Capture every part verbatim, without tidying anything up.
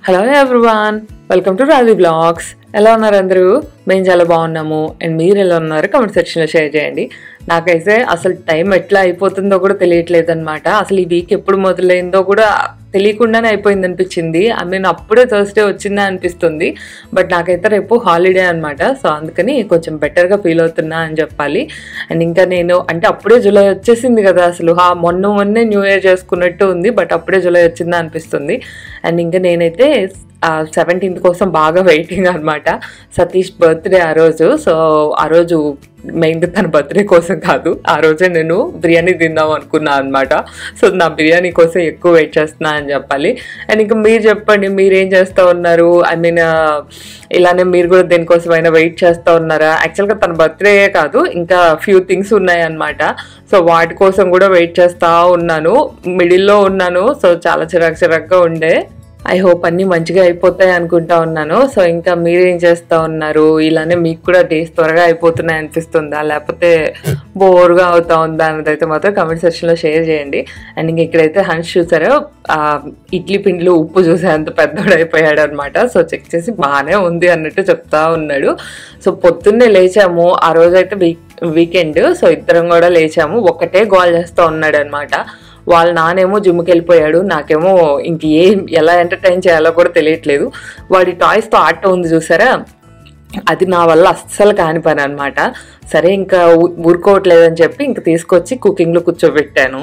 Hello everyone, welcome to Raji blogs. ఎలా ఉన్నారు అందరూ? మేము చాలా బాగున్నాము. అండ్ మీరు ఎలా ఉన్నారు కామెంట్ సెక్షన్లో షేర్ చేయండి. నాకైతే అసలు టైం ఎట్లా అయిపోతుందో కూడా తెలియట్లేదు అనమాట. అసలు ఈ వీక్ ఎప్పుడు మొదలైందో కూడా తెలియకుండానే అయిపోయింది అనిపించింది. ఐ మీన్ అప్పుడే థర్స్డే వచ్చిందా అనిపిస్తుంది. బట్ నాకైతే రేపు హాలిడే అనమాట. సో అందుకని కొంచెం బెటర్గా ఫీల్ అవుతున్నా అని చెప్పాలి. అండ్ ఇంకా నేను అంటే అప్పుడే జూలై వచ్చేసింది కదా, అసలు హా మొన్న మొన్నే న్యూ ఇయర్ చేసుకున్నట్టు ఉంది. బట్ అప్పుడే జూలై వచ్చిందా అనిపిస్తుంది. అండ్ ఇంకా నేనైతే సెవెంటీన్త్ కోసం బాగా వెయిటింగ్ అనమాట. సతీష్ బర్త్డే ఆ రోజు. సో ఆ రోజు మెయిన్గా తన బర్త్డే కోసం కాదు, ఆ రోజే నేను బిర్యానీ తిందాం అనుకున్నా అనమాట. సో నా బిర్యానీ కోసం ఎక్కువ వెయిట్ చేస్తున్నా అని చెప్పాలి. అండ్ ఇంకా మీరు చెప్పండి, మీరేం చేస్తూ ఉన్నారు? ఐ మీన్ ఇలానే మీరు కూడా దేనికోసమైనా వెయిట్ చేస్తూ ఉన్నారా? యాక్చువల్గా తన బర్త్డే కాదు, ఇంకా ఫ్యూ థింగ్స్ ఉన్నాయి అనమాట. సో వాటి కోసం కూడా వెయిట్ చేస్తూ ఉన్నాను. మిడిల్లో ఉన్నాను. సో చాలా చిరాకు చిరాకుగా ఉండే. ఐ హోప్ అన్నీ మంచిగా అయిపోతాయి అనుకుంటా ఉన్నాను. సో ఇంకా మీరేం చేస్తూ ఉన్నారు? ఇలానే మీకు కూడా డేస్ త్వరగా అయిపోతున్నాయి అనిపిస్తుందా, లేకపోతే బోర్గా అవుతా ఉందా అన్నదైతే మాత్రం కామెంట్ సెక్షన్లో షేర్ చేయండి. అండ్ ఇంక ఇక్కడైతే హన్స్ చూసారో ఇడ్లీ పిండిలో ఉప్పు చూసే అంత పెద్దోడు అయిపోయాడు అనమాట. సో చెక్ చేసి బాగానే ఉంది అన్నట్టు చెప్తా ఉన్నాడు. సో పొద్దున్నే లేచాము. ఆ రోజైతే వీక్ వీకెండ్ సో ఇద్దరం కూడా లేచాము. ఒకటే గోల్ చేస్తూ ఉన్నాడు అనమాట. వాళ్ళ నానేమో జిమ్కి వెళ్ళిపోయాడు. నాకేమో ఇంక ఏం ఎలా ఎంటర్టైన్ చేయాలో కూడా తెలియట్లేదు. వాడి టాయ్స్తో ఆట ఉంది చూసారా, అది నా వల్ల అస్సలు కాని పని అనమాట. సరే ఇంకా ఊరుకోవట్లేదని చెప్పి ఇంక తీసుకొచ్చి కుకింగ్లో కూర్చోబెట్టాను.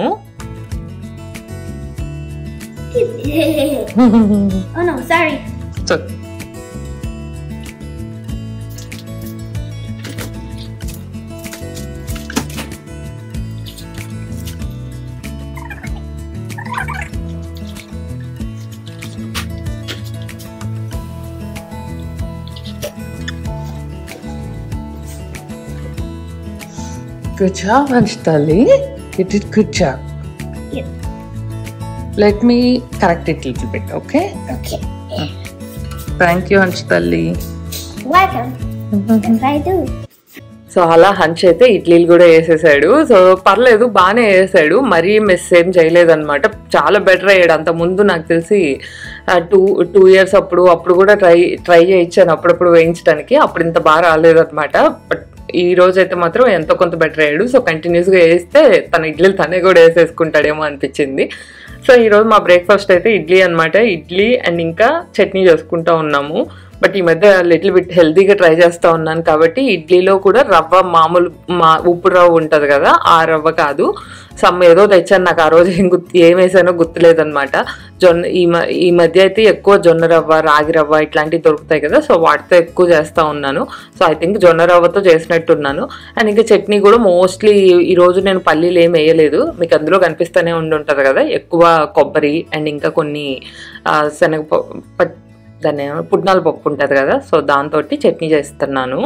Good job, Anshitali. You did good job. Yeah. Let me correct it a little bit, okay? Okay. Thank you, Anshitali. Welcome. Yes, I do. So అలా హంచ్ అయితే ఇడ్లీలు కూడా వేసేసాడు. సో పర్లేదు, బాగానే వేసాడు. మరీ మెస్ ఏం చేయలేదన్నమాట. చాలా బెటర్ అయ్యాడు. అంత ముందు నాకు తెలిసి టూ టూ ఇయర్స్ అప్పుడు అప్పుడు కూడా ట్రై ట్రై చేయించాను అప్పుడప్పుడు వేయించడానికి. అప్పుడు ఇంత బాగా రాలేదన్నమాట. బట్ ఈ రోజు అయితే మాత్రం ఎంతో కొంత బెటర్ అయ్యాడు. సో కంటిన్యూస్గా వేస్తే తన ఇడ్లీలు తనే కూడా వేసేసుకుంటాడేమో అనిపించింది. సో ఈరోజు మా బ్రేక్ఫాస్ట్ అయితే ఇడ్లీ అనమాట. ఇడ్లీ అండ్ ఇంకా చట్నీ చేసుకుంటూ ఉన్నాము. బట్ ఈ మధ్య లిటిల్ బిట్ హెల్తీగా ట్రై చేస్తూ ఉన్నాను కాబట్టి ఇడ్లీలో కూడా రవ్వ మామూలు మా ఉప్పు రవ్వ ఉంటుంది కదా, ఆ రవ్వ కాదు, సమ్ ఏదో తెచ్చాను. నాకు ఆ రోజు ఏం గుర్తు ఏం వేసానో గుర్తులేదనమాట. జొన్న ఈ ఈ మధ్య అయితే ఎక్కువ జొన్న రవ్వ, రాగి రవ్వ ఇట్లాంటివి దొరుకుతాయి కదా, సో వాటితో ఎక్కువ చేస్తూ ఉన్నాను. సో ఐ థింక్ జొన్న రవ్వతో చేసినట్టున్నాను. అండ్ ఇంకా చట్నీ కూడా మోస్ట్లీ ఈరోజు నేను పల్లీలు ఏం వేయలేదు. మీకు అందులో కనిపిస్తూనే ఉండి ఉంటుంది కదా, ఎక్కువ కొబ్బరి అండ్ ఇంకా కొన్ని శనగ దాన్ని పుట్నాల పప్పు ఉంటుంది కదా, సో దాంతో చట్నీ చేస్తున్నాను.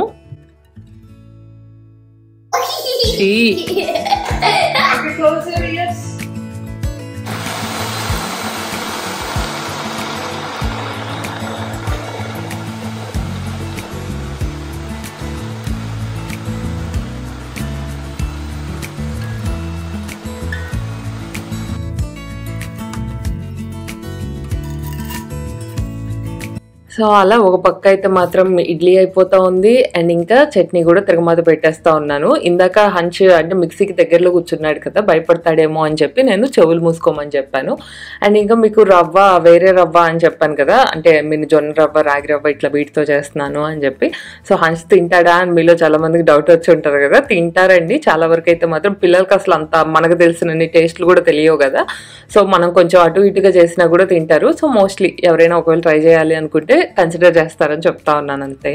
సో అలా ఒక పక్క అయితే మాత్రం ఇడ్లీ అయిపోతూ ఉంది. అండ్ ఇంకా చట్నీ కూడా తిరగమాత పెట్టేస్తూ ఉన్నాను. ఇందాక హంచ్ అంటే మిక్సీకి దగ్గరలో కూర్చున్నాడు కదా, భయపడతాడేమో అని చెప్పి నేను చెవులు మూసుకోమని చెప్పాను. అండ్ ఇంకా మీకు రవ్వ వేరే రవ్వ అని చెప్పాను కదా, అంటే నేను జొన్న రవ్వ, రాగి రవ్వ ఇట్లా వీటితో చేస్తున్నాను అని చెప్పి. సో హంచ్ తింటాడా అని మీలో చాలా మందికి డౌట్ వచ్చి ఉంటారు కదా. తింటారండి చాలా వరకు అయితే మాత్రం. పిల్లలకి అసలు అంత మనకు తెలిసినన్ని టేస్ట్లు కూడా తెలియవు కదా, సో మనం కొంచెం అటు ఇటుగా చేసినా కూడా తింటారు. సో మోస్ట్లీ ఎవరైనా ఒకవేళ ట్రై చేయాలి అనుకుంటే కన్సిడర్ చేస్తారని చెప్తా ఉన్నాను అంతే.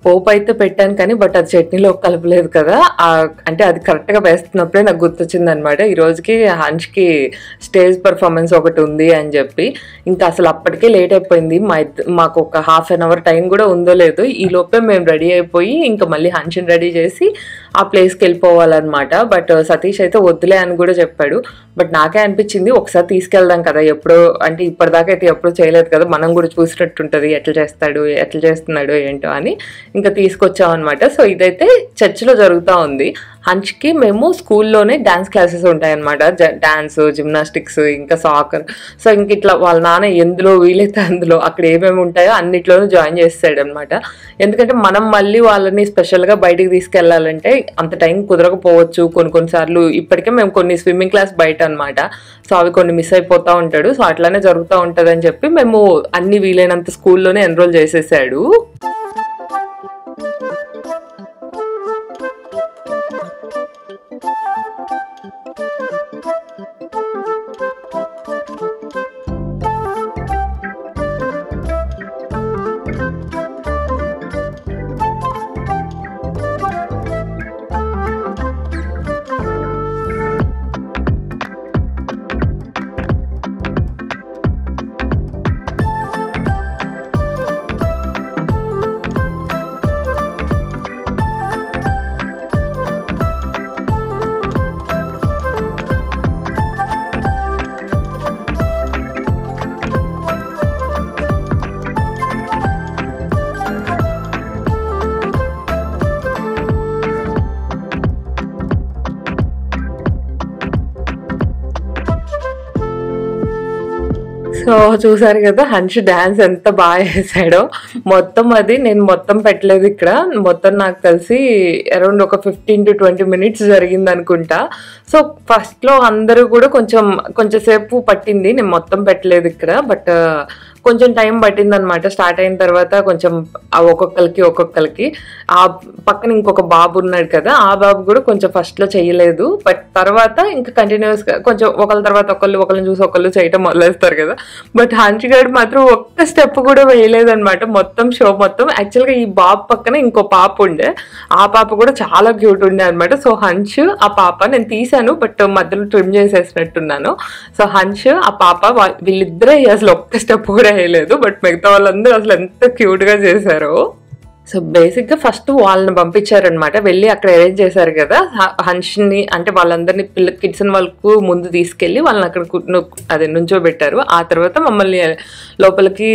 పోపు అయితే పెట్టాను కానీ బట్ అది చట్నీలో కలపలేదు కదా. అంటే అది కరెక్ట్గా వేస్తున్నప్పుడే నాకు గుర్తొచ్చింది అనమాట. ఈ రోజుకి హన్ష్కి స్టేజ్ పర్ఫార్మెన్స్ ఒకటి ఉంది అని చెప్పి ఇంకా అసలు అప్పటికే లేట్ అయిపోయింది. మా మాకు ఒక హాఫ్ అన్ అవర్ టైం కూడా ఉందో లేదు, ఈ లోపే మేము రెడీ అయిపోయి ఇంకా మళ్ళీ హన్ష్ని రెడీ చేసి ఆ ప్లేస్కి వెళ్ళిపోవాలన్నమాట. బట్ సతీష్ అయితే వద్దులే అని కూడా చెప్పాడు. బట్ నాకే అనిపించింది ఒకసారి తీసుకెళ్దాం కదా, ఎప్పుడో అంటే ఇప్పటిదాకా అయితే ఎప్పుడూ చేయలేదు కదా, మనం కూడా చూసినట్టుంటుంది ఎట్లా చేస్తాడు ఎట్లా చేస్తున్నాడు ఏంటో అని ఇంకా తీసుకొచ్చాం అనమాట. సో ఇదైతే చర్చిలో జరుగుతూ ఉంది. హన్ష్కి మేము స్కూల్లోనే డ్యాన్స్ క్లాసెస్ ఉంటాయన్నమాట, డ్యాన్స్, జిమ్నాస్టిక్స్, ఇంకా సాకర్. సో ఇంక ఇట్లా వాళ్ళ నాన్న ఎందులో వీలైతే అందులో అక్కడ ఏమేమి ఉంటాయో అన్నిట్లోనూ జాయిన్ చేస్తాడు అనమాట. ఎందుకంటే మనం మళ్ళీ వాళ్ళని స్పెషల్గా బయటికి తీసుకెళ్లాలంటే అంత టైం కుదరకపోవచ్చు కొన్ని కొన్నిసార్లు. ఇప్పటికే మేము కొన్ని స్విమ్మింగ్ క్లాస్ బయట అనమాట, సో అవి కొన్ని మిస్ అయిపోతూ ఉంటాడు. సో అట్లానే జరుగుతూ ఉంటుంది అని చెప్పి మేము అన్ని వీలైనంత స్కూల్లోనే ఎన్రోల్ చేసేసాడు. సో చూసారు కదా హన్ష్ డాన్స్ ఎంత బాగా వేసాడో. మొత్తం అది నేను మొత్తం పెట్టలేదు ఇక్కడ, మొత్తం నాకు తెలిసి అరౌండ్ ఒక ఫిఫ్టీన్ టు ట్వంటీ మినిట్స్ జరిగింది అనుకుంటా. సో ఫస్ట్లో అందరూ కూడా కొంచెం కొంచెం సేపు పట్టింది, నేను మొత్తం పెట్టలేదు ఇక్కడ. బట్ కొంచెం టైం పట్టింది అనమాట. స్టార్ట్ అయిన తర్వాత కొంచెం ఒక్కొక్కరికి ఒక్కొక్కరికి ఆ పక్కన ఇంకొక బాబు ఉన్నాడు కదా, ఆ బాబు కూడా కొంచెం ఫస్ట్లో చేయలేదు. బట్ తర్వాత ఇంకా కంటిన్యూస్గా కొంచెం ఒకళ్ళ తర్వాత ఒకళ్ళు ఒకళ్ళని చూసి ఒకళ్ళు చేయటం మొదలేస్తారు కదా. బట్ హన్ష్ గారు మాత్రం ఒక్క స్టెప్ కూడా వేయలేదనమాట మొత్తం షో మొత్తం. యాక్చువల్గా ఈ బాబు పక్కన ఇంకో పాప ఉండే, ఆ పాప కూడా చాలా క్యూట్ ఉండే అనమాట. సో హన్ష్ ఆ పాప నేను తీసాను బట్ మధ్యలో ట్రిమ్ చేసేసినట్టున్నాను. సో హన్ష్ ఆ పాప వీళ్ళిద్దరే అసలు ఒక్క స్టెప్ కూడా వేయలేదు. బట్ మిగతా వాళ్ళందరూ అసలు ఎంత క్యూట్ గా చేశారో. సో బేసిక్గా ఫస్ట్ వాళ్ళని పంపించారనమాట, వెళ్ళి అక్కడ అరేంజ్ చేశారు కదా హన్ష్ని, అంటే వాళ్ళందరినీ పిల్ల కిడ్స్ వాళ్ళకు ముందు తీసుకెళ్ళి వాళ్ళని అక్కడ అదే నుంచోబెట్టారు. ఆ తర్వాత మమ్మల్ని లోపలికి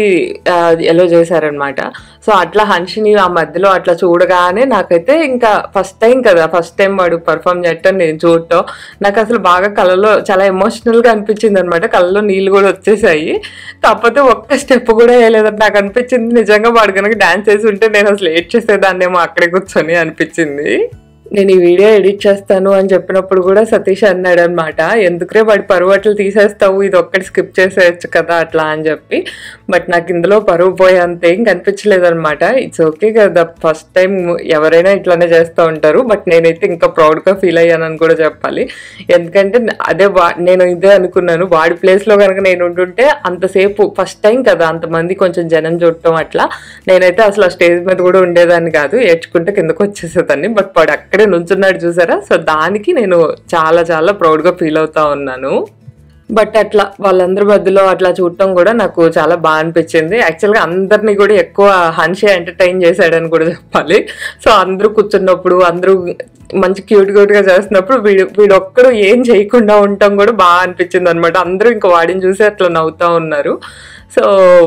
ఎలో చేశారనమాట. సో అట్లా హన్ష్ని ఆ మధ్యలో అట్లా చూడగానే నాకైతే ఇంకా ఫస్ట్ టైం కదా, ఫస్ట్ టైం వాడు పర్ఫామ్ చేయటం నేను చూడటం, నాకు అసలు బాగా కళ్ళలో చాలా ఎమోషనల్గా అనిపించింది అనమాట. కళ్ళలో నీళ్ళు కూడా వచ్చేసాయి. కాకపోతే ఒక్క స్టెప్ కూడా వేయలేదని నాకు అనిపించింది. నిజంగా వాడు కనుక డాన్స్ చేసి ఉంటే నేను అసలు ఏడ్ చేసేదాన్నేమో అక్కడే కూర్చొని అనిపించింది. నేను ఈ వీడియో ఎడిట్ చేస్తాను అని చెప్పినప్పుడు కూడా సతీష్ అన్నాడు అనమాట, ఎందుకురే వాడి పరువు అట్లా తీసేస్తావు, ఇది ఒక్కటి స్కిప్ చేసేయచ్చు కదా అట్లా అని చెప్పి. బట్ నాకు ఇందులో పరువు పోయే అంత ఏం కనిపించలేదు అనమాట. ఇట్స్ ఓకే కదా, ఫస్ట్ టైం ఎవరైనా ఇట్లానే చేస్తూ ఉంటారు. బట్ నేనైతే ఇంకా ప్రౌడ్గా ఫీల్ అయ్యానని కూడా చెప్పాలి. ఎందుకంటే అదే వా నేను ఇదే అనుకున్నాను, వాడి ప్లేస్లో కనుక నేను ఉంటుంటే అంతసేపు ఫస్ట్ టైం కదా, అంతమంది కొంచెం జనం చూడటం అట్లా, నేనైతే అసలు ఆ స్టేజ్ మీద కూడా ఉండేదాన్ని కాదు, ఏడ్చుకుంటే కిందకు వచ్చేసేదాన్ని. బట్ వాడు అక్కడే నుంచున్నాడు చూసారా, సో దానికి నేను చాలా చాలా ప్రౌడ్గా ఫీల్ అవుతా ఉన్నాను. బట్ అట్లా వాళ్ళందరి మధ్యలో అట్లా చూడటం కూడా నాకు చాలా బాగా అనిపించింది. యాక్చువల్గా అందరినీ కూడా ఎక్కువ హన్షే ఎంటర్టైన్ చేశాడని కూడా చెప్పాలి. సో అందరూ కూర్చున్నప్పుడు అందరూ మంచి క్యూట్ క్యూట్గా చేస్తున్నప్పుడు వీడు వీడొక్కడు ఏం చేయకుండా ఉండటం కూడా బాగా అనిపించింది అనమాట. అందరూ ఇంకా వాడిని చూసి అట్లా నవ్వుతూ ఉన్నారు. సో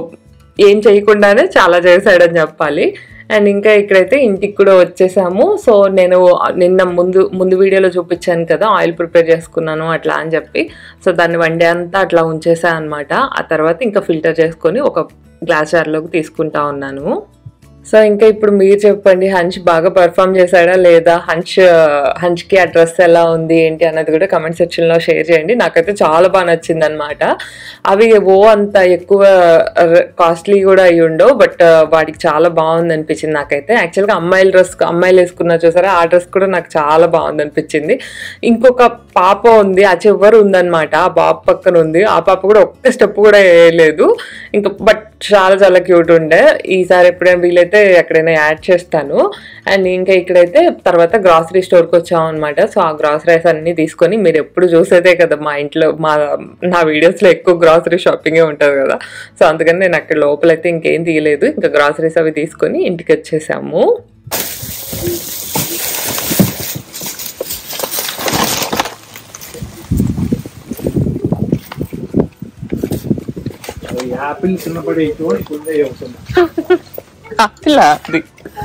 ఏం చేయకుండానే చాలా చేశాడని చెప్పాలి. అండ్ ఇంకా ఇక్కడైతే ఇంటికి కూడా వచ్చేసాము. సో నేను నిన్న ముందు ముందు వీడియోలో చూపించాను కదా ఆయిల్ ప్రిపేర్ చేసుకున్నాను అట్లా అని చెప్పి, సో దాన్ని వన్ డే అంతా అట్లా ఉంచేసాను అనమాట. ఆ తర్వాత ఇంకా ఫిల్టర్ చేసుకొని ఒక గ్లాస్ జార్లోకి తీసుకుంటా ఉన్నాను. సో ఇంకా ఇప్పుడు మీరు చెప్పండి, హన్ష్ బాగా పర్ఫామ్ చేశాడా లేదా, హన్ష్ హన్ష్కి ఆ డ్రెస్ ఎలా ఉంది ఏంటి అన్నది కూడా కమెంట్ సెక్షన్లో షేర్ చేయండి. నాకైతే చాలా బాగా నచ్చింది అనమాట. అవి ఓ అంత ఎక్కువ కాస్ట్లీ కూడా అయ్యి ఉండవు, బట్ వాడికి చాలా బాగుంది అనిపించింది నాకైతే. యాక్చువల్గా అమ్మాయిల డ్రెస్ అమ్మాయిలు వేసుకున్నా చూసారా, ఆ డ్రెస్ కూడా నాకు చాలా బాగుంది అనిపించింది. ఇంకొక పాప ఉంది, ఆ చివరి ఉందన్నమాట, ఆ బాబు పక్కన ఉంది, ఆ పాప కూడా ఒక్క స్టెప్ కూడా వేయలేదు ఇంకా, బట్ చాలా చాలా క్యూట్ ఉండే. ఈసారి ఎప్పుడైనా వీలైతే అయితే ఎక్కడైనా యాడ్ చేస్తాను. అండ్ ఇంకా ఇక్కడైతే తర్వాత గ్రాసరీ స్టోర్కి వచ్చాం అనమాట. సో ఆ గ్రాసరీస్ అన్నీ తీసుకొని, మీరు ఎప్పుడు చూసేదే కదా మా ఇంట్లో మా నా వీడియోస్లో ఎక్కువ గ్రాసరీ షాపింగే ఉంటుంది కదా, సో అందుకని నేను అక్కడ లోపలైతే ఇంకేం తీయలేదు. ఇంకా గ్రాసరీస్ అవి తీసుకొని ఇంటికి వచ్చేసాము. యాపిల్ చిన్నపడి ఇటువంటి అవుతుంది. ఆపిల్ అది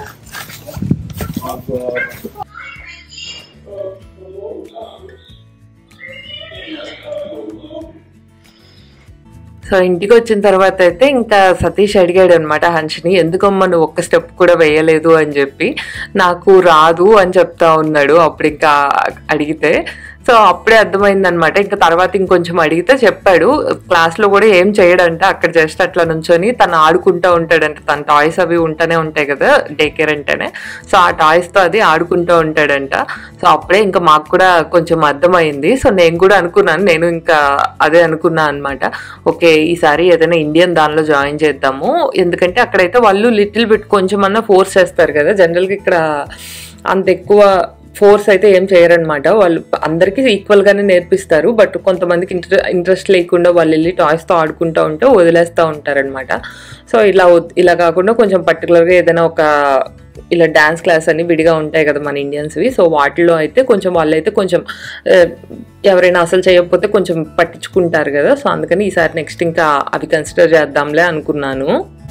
సో ఇంటికి వచ్చిన తర్వాత అయితే ఇంకా సతీష్ అడిగాడు అనమాట హన్షిని, ఎందుకమ్మా నువ్వు ఒక్క స్టెప్ కూడా వేయలేదు అని చెప్పి. నాకు రాదు అని చెప్తా ఉన్నాడు అప్పుడు ఇంకా అడిగితే. సో అప్పుడే అర్థమైంది అనమాట. ఇంకా తర్వాత ఇంకొంచెం అడిగితే చెప్పాడు, క్లాస్లో కూడా ఏం చేయడంట, అక్కడ జస్ట్ అట్లా నుంచొని తను ఆడుకుంటూ ఉంటాడంట. తన టాయ్స్ అవి ఉంటూనే ఉంటాయి కదా డే కేర్ అంటేనే, సో ఆ టాయ్స్తో అది ఆడుకుంటూ ఉంటాడంట. సో అప్పుడే ఇంకా మాకు కూడా కొంచెం అర్థమైంది. సో నేను కూడా అనుకున్నాను, నేను ఇంకా అదే అనుకున్నాను అనమాట, ఓకే ఈసారి ఏదైనా ఇండియన్ దానిలో జాయిన్ చేద్దాము, ఎందుకంటే అక్కడైతే వాళ్ళు లిటిల్ బిట్ కొంచెం అన్నా ఫోర్స్ చేస్తారు కదా. జనరల్గా ఇక్కడ అంత ఎక్కువ ఫోర్స్ అయితే ఏం చేయరనమాట, వాళ్ళు అందరికీ ఈక్వల్గానే నేర్పిస్తారు. బట్ కొంతమందికి ఇంట్రె ఇంట్రెస్ట్ లేకుండా వాళ్ళు వెళ్ళి టాయ్స్తో ఆడుకుంటూ ఉంటే వదిలేస్తూ ఉంటారనమాట. సో ఇలా ఇలా కాకుండా కొంచెం పర్టికులర్గా ఏదైనా ఒక ఇలా డ్యాన్స్ క్లాస్ అని విడిగా ఉంటాయి కదా మన ఇండియన్స్వి, సో వాటిలో అయితే కొంచెం వాళ్ళైతే కొంచెం ఎవరైనా అసలు చేయకపోతే కొంచెం పట్టించుకుంటారు కదా. సో అందుకని ఈసారి నెక్స్ట్ ఇంకా అవి కన్సిడర్ చేద్దాంలే అనుకున్నాను.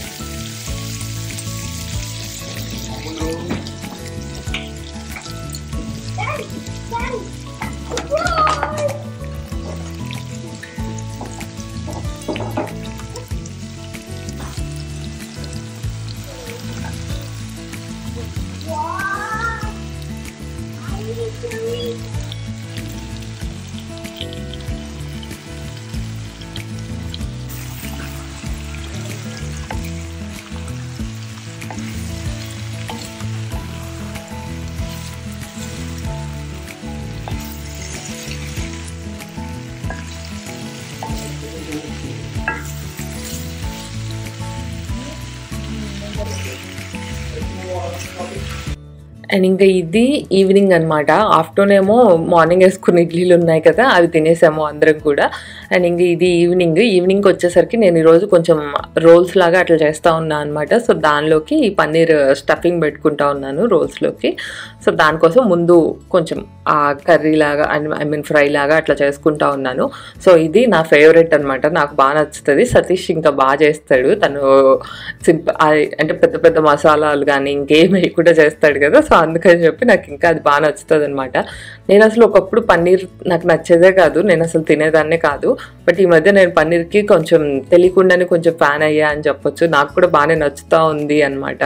అండ్ ఇంకా ఇది ఈవినింగ్ అనమాట. ఆఫ్టర్నూన్ ఏమో మార్నింగ్ వేసుకున్న ఇడ్లీలు ఉన్నాయి కదా అవి తినేసాము అందరం కూడా. అండ్ ఇంక ఇది ఈవినింగ్ ఈవినింగ్కి వచ్చేసరికి నేను ఈరోజు కొంచెం రోల్స్ లాగా అట్లా చేస్తూ ఉన్నాను అనమాట. సో దానిలోకి పన్నీర్ స్టఫింగ్ పెట్టుకుంటా ఉన్నాను రోల్స్లోకి. సో దానికోసం ముందు కొంచెం ఆ కర్రీ లాగా ఐ మీన్ ఫ్రై లాగా అట్లా చేసుకుంటా ఉన్నాను. సో ఇది నా ఫేవరెట్ అనమాట, నాకు బాగా నచ్చుతుంది. సతీష్ ఇంకా బాగా చేస్తాడు, తను సింపుల్ అంటే పెద్ద పెద్ద మసాలాలు కానీ ఇంకేం వేయకుండా చేస్తాడు కదా. సో అందుకని చెప్పి నాకు ఇంకా అది బాగా నచ్చుతుంది అనమాట. నేను అసలు ఒకప్పుడు పన్నీర్ నాకు నచ్చేదే కాదు, నేను అసలు తినేదాన్నే కాదు. బట్ ఈ మధ్య నేను పన్నీర్కి కొంచెం తెలియకుండానే కొంచెం ఫ్యాన్ అయ్యా అని చెప్పొచ్చు, నాకు కూడా బాగానే నచ్చుతూ ఉంది అనమాట.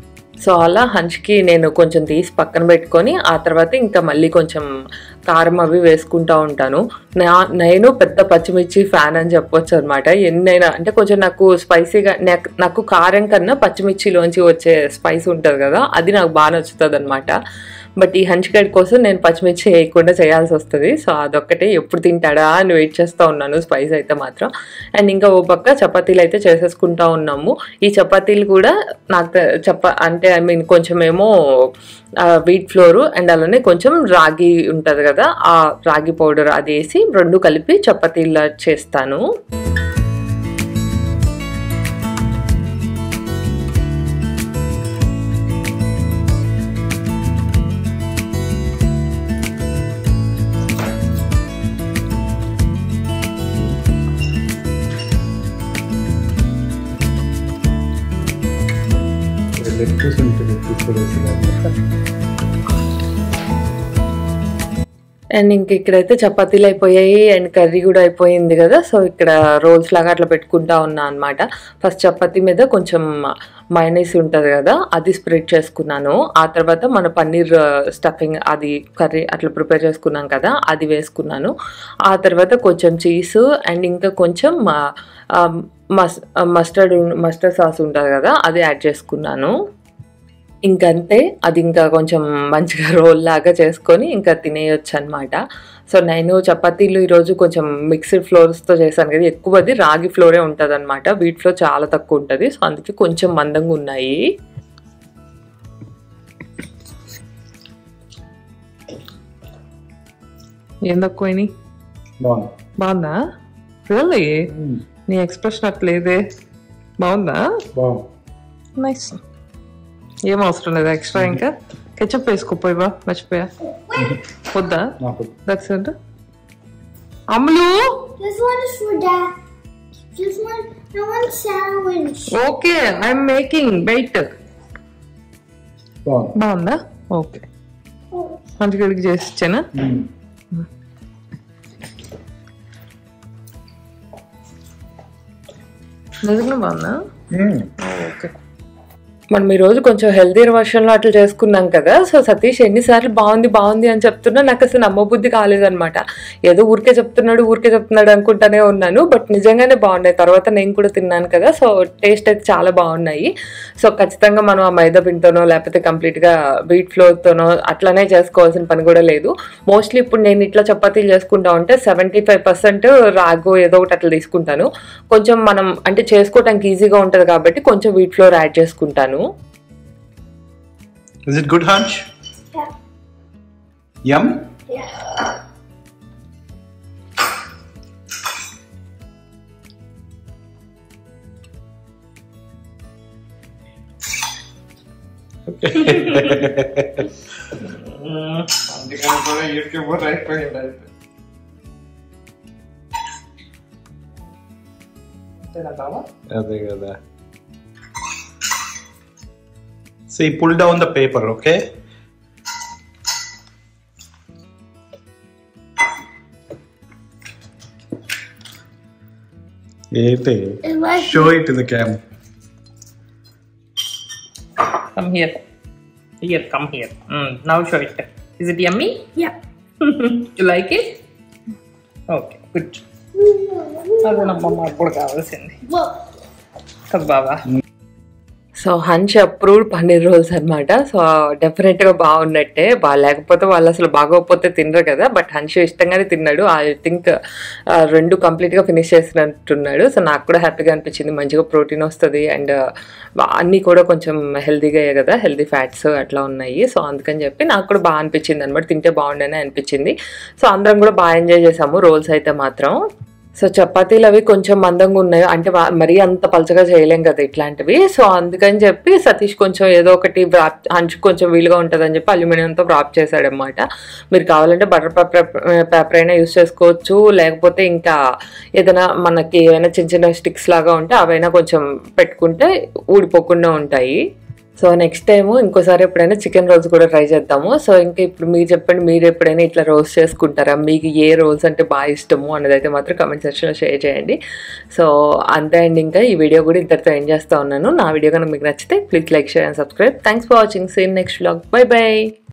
సో అలా హంచ్కి నేను కొంచెం తీసి పక్కన పెట్టుకొని ఆ తర్వాత ఇంకా మళ్ళీ కొంచెం కారం అవి వేసుకుంటూ ఉంటాను. నా నేను పెద్ద పచ్చిమిర్చి ఫ్యాన్ అని చెప్పొచ్చు అనమాట. ఎన్నైనా అంటే కొంచెం నాకు స్పైసీగా నాకు నాకు కారం కన్నా పచ్చిమిర్చిలోంచి వచ్చే స్పైస్ ఉంటుంది కదా అది నాకు బాగా నచ్చుతుంది అనమాట. బట్ ఈ హంచిగడ్డ కోసం నేను పచ్చిమిర్చి వేయకుండా చేయాల్సి వస్తుంది. సో అదొక్కటే ఎప్పుడు తింటాడా అని వెయిట్ చేస్తూ ఉన్నాను స్పైస్ అయితే మాత్రం. అండ్ ఇంకా ఓ పక్క చపాతీలు అయితే చేసేసుకుంటా ఉన్నాము. ఈ చపాతీలు కూడా నాకు చప అంటే ఐ మీన్ కొంచెం ఏమో వీట్ ఫ్లోరు అండ్ అలానే కొంచెం రాగి ఉంటుంది కదా ఆ రాగి పౌడర్ అది వేసి రెండు కలిపి చపాతీలు చేస్తాను. అండ్ ఇంక ఇక్కడైతే చపాతీలు అయిపోయాయి అండ్ కర్రీ కూడా అయిపోయింది కదా. సో ఇక్కడ రోల్స్ లాగా అట్లా పెట్టుకుంటా ఉన్నా అనమాట. ఫస్ట్ చపాతీ మీద కొంచెం మైనీస్ ఉంటుంది కదా అది స్ప్రెడ్ చేసుకున్నాను. ఆ తర్వాత మన పన్నీర్ స్టఫింగ్ అది కర్రీ అట్లా ప్రిపేర్ చేసుకున్నాం కదా అది వేసుకున్నాను. ఆ తర్వాత కొంచెం చీజ్ అండ్ ఇంకా కొంచెం మస్ మస్టర్డ్ మస్టర్డ్ సాస్ ఉంటుంది కదా అది యాడ్ చేసుకున్నాను. ఇంకంతే, అది ఇంకా కొంచెం మంచిగా రోల్ లాగా చేసుకొని ఇంకా తినేయొచ్చు అనమాట. సో నేను చపాతీలు ఈరోజు కొంచెం మిక్స్డ్ ఫ్లోర్స్తో చేశాను కదా, ఎక్కువది రాగి ఫ్లోరే ఉంటుంది అనమాట, వీట్ ఫ్లోర్ చాలా తక్కువ ఉంటుంది. సో అందుకే కొంచెం మందంగా ఉన్నాయి. ఏం తక్కువైనాయి? బాగుంది. బాగుందా? రియల్లీ? నీ ఎక్స్ప్రెషన్ అట్లేదే. బాగుందా? బాగుంది. నైస్. ఏం అవసరం లేదా ఎక్స్ట్రా? ఇంకా కెచప్ వేసుకోపోయివా? మర్చిపోయా. వద్దా? That's it. Ammulu, This one is for dad. This one, I want sandwich. Okay, I'm making. Wait. బాగుంది. బాగుందా? ఓకే, మంచిగా చేసి ఇచ్చానా? నిజంగా బాగుందా? ఓకే. మనం ఈరోజు కొంచెం హెల్తీ వర్షన్లో అట్లా చేసుకున్నాం కదా. సో సతీష్ ఎన్నిసార్లు బాగుంది బాగుంది అని చెప్తున్నా నాకు అసలు నమ్మబుద్ధి కాలేదనమాట. ఏదో ఊరికే చెప్తున్నాడు ఊరికే చెప్తున్నాడు అనుకుంటానే ఉన్నాను. బట్ నిజంగానే బాగున్నాయి. తర్వాత నేను కూడా తిన్నాను కదా. సో టేస్ట్ అయితే చాలా బాగున్నాయి. సో ఖచ్చితంగా మనం ఆ మైదా పిండితోనో లేకపోతే కంప్లీట్గా వీట్ ఫ్లోర్తోనో అట్లానే చేసుకోవాల్సిన పని కూడా లేదు. మోస్ట్లీ ఇప్పుడు నేను ఇట్లా చపాతీలు చేసుకుంటా ఉంటే సెవెంటీ ఫైవ్ పర్సెంట్ రాగు ఏదో ఒకటి అట్లా తీసుకుంటాను. కొంచెం మనం అంటే చేసుకోవడానికి ఈజీగా ఉంటుంది కాబట్టి కొంచెం వీట్ ఫ్లోర్ యాడ్ చేసుకుంటాను. Is it good, Hunch? Yeah. Yum? Yeah. అందుకని కూడా యూట్యూబర్ అయిపోయింది. అదే కదా. See, pull down the paper, okay? Ete. Show it to the camera. Come here. Here, come here. Mm, now show it. Is it yummy? Yeah. You like it? Okay, good. అదే నమ్మమ్మ అప్పుడు కావాల్సింది కదా బాబా. So hunch approved paneer rolls అనమాట. So డెఫినెట్గా బాగున్నట్టే. బాగా లేకపోతే వాళ్ళు అసలు బాగోకపోతే తినరు కదా. బట్ హంచ్ ఇష్టంగానే తిన్నాడు. ఐ థింక్ రెండు కంప్లీట్గా ఫినిష్ చేసినట్టున్నాడు. సో నాకు కూడా హ్యాపీగా అనిపించింది. మంచిగా ప్రోటీన్ వస్తుంది అండ్ అన్నీ కూడా కొంచెం హెల్తీగా కదా, హెల్తీ ఫ్యాట్స్ అట్లా ఉన్నాయి. సో అందుకని చెప్పి నాకు కూడా బాగా అనిపించింది అనమాట. తింటే బాగుండనే అనిపించింది. సో అందరం కూడా బాగా ఎంజాయ్ చేసాము రోల్స్ అయితే మాత్రం. సో చపాతీలు అవి కొంచెం మందంగా ఉన్నాయి, అంటే మరీ అంత పలచగా చేయలేం కదా ఇట్లాంటివి. సో అందుకని చెప్పి సతీష్ కొంచెం ఏదో ఒకటి వ్రాప్ హంచుకు కొంచెం వీలుగా ఉంటుందని చెప్పి అల్యూమినియంతో వ్రాప్ చేశాడనమాట. మీరు కావాలంటే బటర్ పేపర్ పేపర్ అయినా యూస్ చేసుకోవచ్చు, లేకపోతే ఇంకా ఏదైనా మనకి ఏమైనా చిన్న చిన్న స్టిక్స్ లాగా ఉంటే అవైనా కొంచెం పెట్టుకుంటే ఊడిపోకుండా ఉంటాయి. సో నెక్స్ట్ టైము ఇంకోసారి ఎప్పుడైనా చికెన్ రోల్స్ కూడా ట్రై చేద్దాము. సో ఇంకా ఇప్పుడు మీరు చెప్పండి, మీరు ఎప్పుడైనా ఇట్లా రోల్స్ చేసుకుంటారా? మీకు ఏ రోల్స్ అంటే బాగా ఇష్టము అన్నది అయితే మాత్రం కామెంట్ సెక్షన్లో షేర్ చేయండి. సో అంతే అండి. ఇంకా ఈ వీడియో కూడా ఇంతటితో ఎండ్ చేస్తూ ఉన్నాను. నా వీడియో కనుక మీకు నచ్చితే please like, share and subscribe. Thanks for watching. See you next vlog. Bye by.